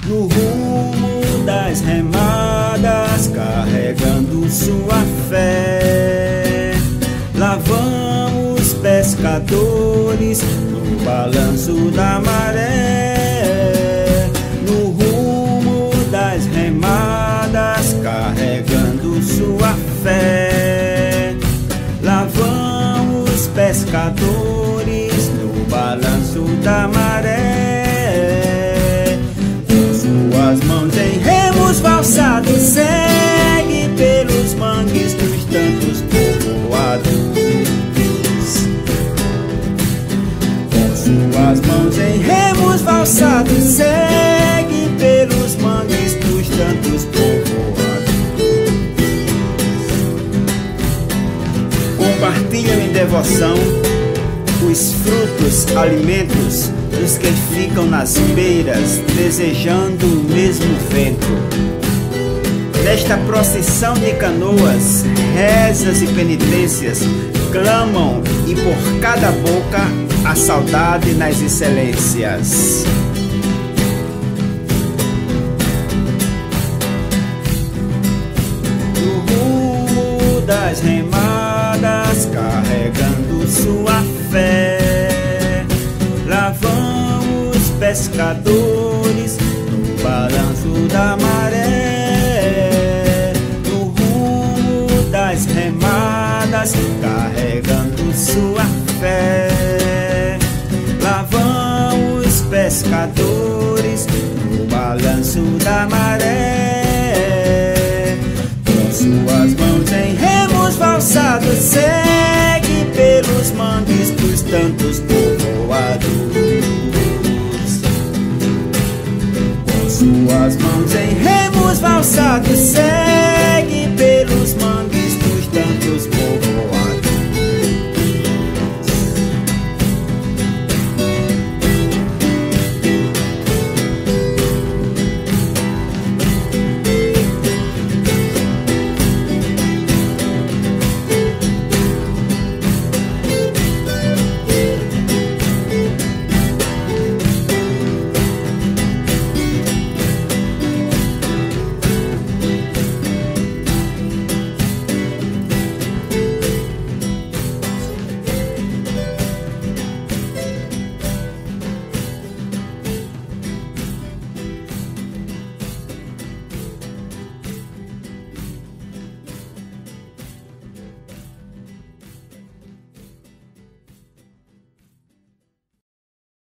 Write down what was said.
no rumo das remadas, carregando sua fé. Lá vão os pescadores no balanço da maré, no rumo das remadas, carregando sua fé. Lá vão os pescadores no balanço da maré, com suas mãos em remos valsados, segue pelos mangues dos tantos povoados. Com suas mãos em remos valsados, segue pelos mangues dos tantos povoados. Compartilham em devoção os frutos, alimentos dos que ficam nas beiras, desejando o mesmo vento. Nesta procissão de canoas, rezas e penitências clamam, e por cada boca a saudade nas excelências. No rumo das remadas, carregando sua fé, lá vão os pescadores no balanço da maré, no rumo das remadas, carregando sua fé. Lá vão os pescadores no balanço da maré, com suas mãos em remos valsados, segue pelos mangues dos tantos povoados. Com suas mãos em remos valsados, segue